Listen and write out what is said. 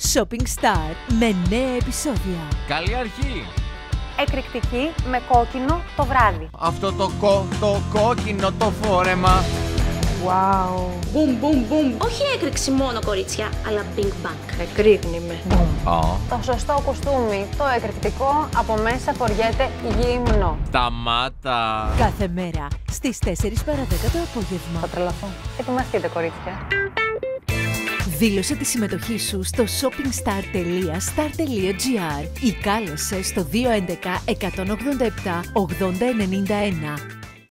Shopping Star με νέα επεισόδια. Καλή αρχή! Εκρηκτική με κόκκινο το βράδυ. Αυτό το κόκκινο το φόρεμα. Wow. Μπουμ, μπουμ, μπουμ. Όχι έκρηξη μόνο, κορίτσια, αλλά bing bang. Εκρήγνει με. Oh. Το σωστό κουστούμι, το εκρηκτικό, από μέσα φοριέται γυμνό. Σταμάτα! Κάθε μέρα στις 4 παρα 10 το απόγευμα. Θα τρελαθώ. Ετοιμαστείτε, κορίτσια. Δήλωσε τη συμμετοχή σου στο shoppingstar.star.gr ή κάλεσε στο 211 187 8091.